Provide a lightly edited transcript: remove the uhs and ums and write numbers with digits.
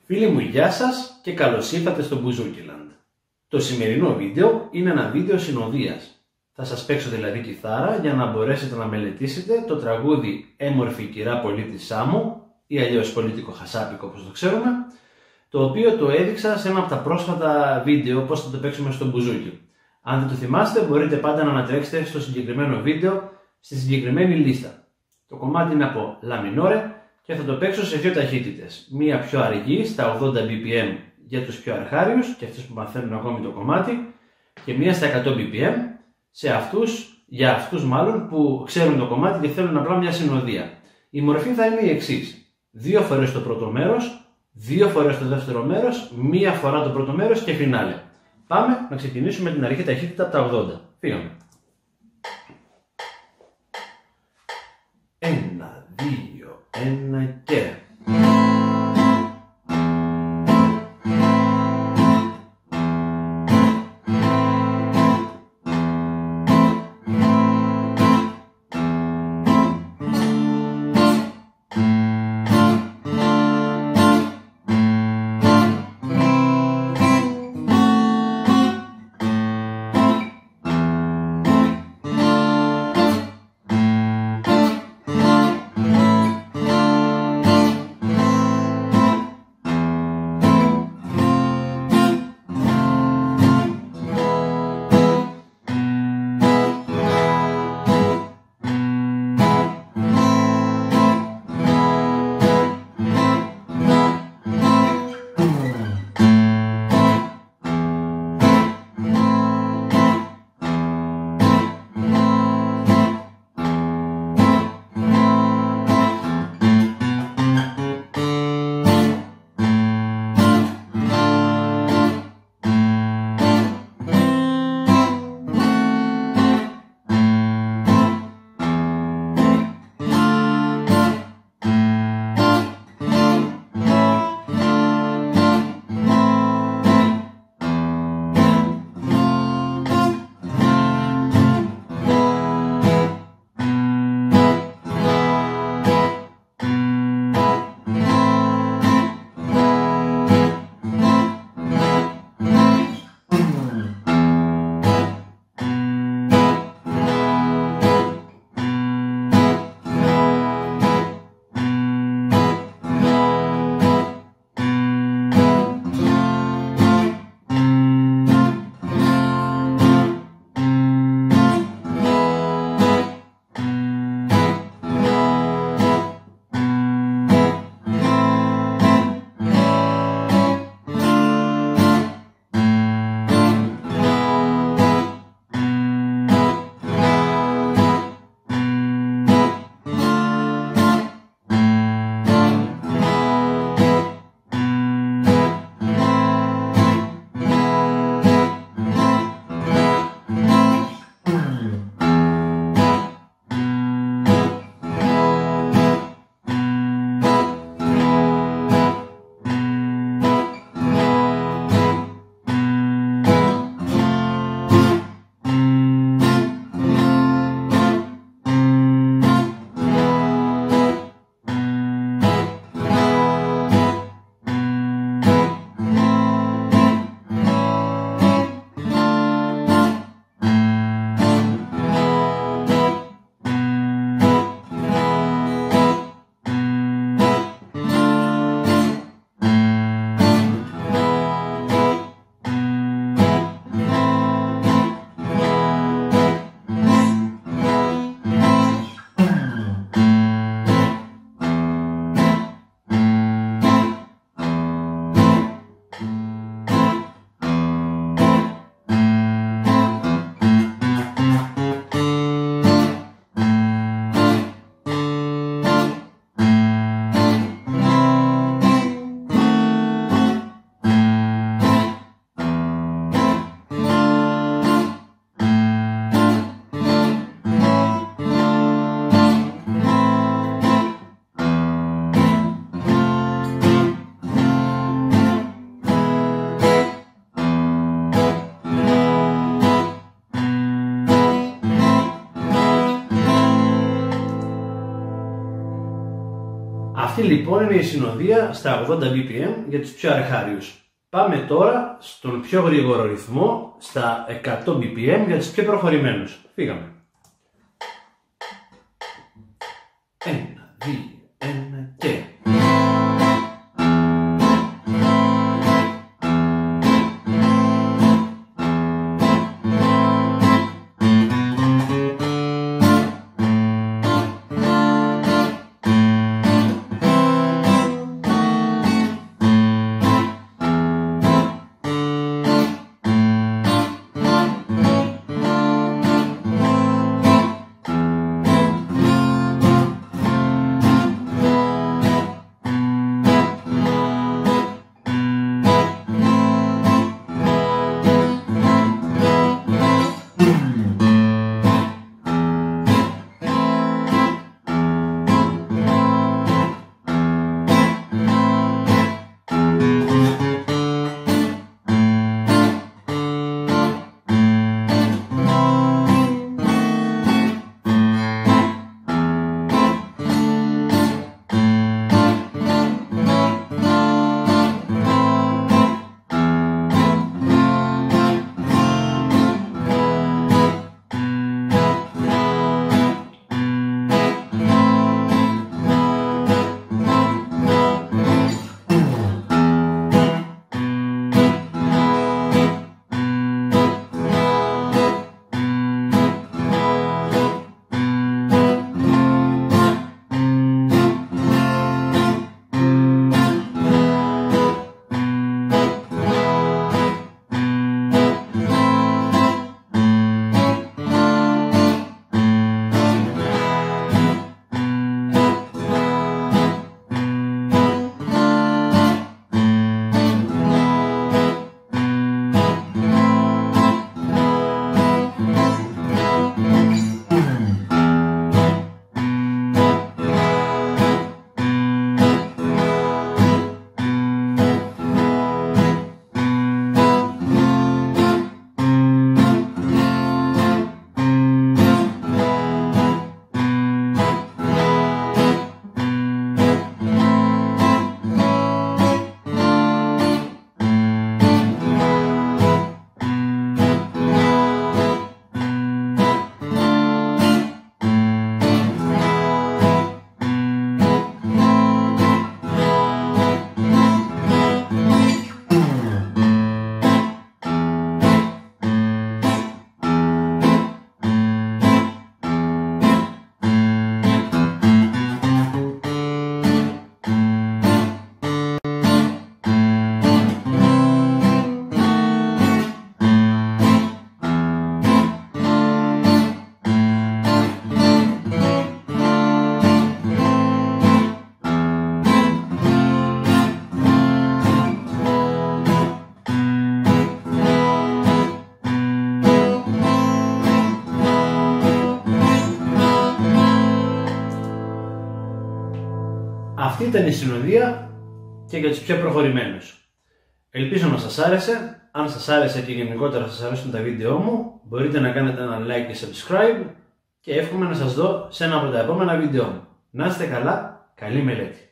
Φίλοι μου, γεια σας και καλώς ήρθατε στο Μπουζούκιλαντ. Το σημερινό βίντεο είναι ένα βίντεο συνοδείας. Θα σας παίξω δηλαδή κιθάρα για να μπορέσετε να μελετήσετε το τραγούδι «Έμορφη κυρά πολίτη Σάμου» ή αλλιώς «Πολίτικο χασάπικο» όπως το ξέρουμε, το οποίο το έδειξα σε ένα από τα πρόσφατα βίντεο πώς θα το παίξουμε στο μπουζούκι. Αν δεν το θυμάστε, μπορείτε πάντα να ανατρέξετε στο συγκεκριμένο βίντεο στη συγκεκριμένη λίστα. Το κομμάτι είναι από La minore και θα το παίξω σε δύο ταχύτητες. Μία πιο αργή στα 80 bpm για τους πιο αρχάριους και αυτούς που μαθαίνουν ακόμη το κομμάτι, και μία στα 100 bpm για αυτούς μάλλον που ξέρουν το κομμάτι και θέλουν απλά μια συνοδεία. Η μορφή θα είναι η εξής: 2 φορές το πρώτο μέρος, 2 φορές το δεύτερο μέρος, 1 φορά το πρώτο μέρος και φινάλε. Πάμε να ξεκινήσουμε την αρχή ταχύτητα από τα 80. Φύγαμε. 1, 2, 1 και... Αυτή λοιπόν είναι η συνοδεία στα 80 bpm για τους πιο αρχάριους. Πάμε τώρα στον πιο γρήγορο ρυθμό στα 100 bpm για τους πιο προχωρημένους. Φύγαμε. 1, 2, 1 και... Αυτή ήταν η συνοδεία και για τους πιο προχωρημένους. Ελπίζω να σας άρεσε. Αν σας άρεσε και γενικότερα σας αρέσουν τα βίντεό μου, μπορείτε να κάνετε ένα like και subscribe και εύχομαι να σας δω σε ένα από τα επόμενα βίντεό μου. Να είστε καλά, καλή μελέτη!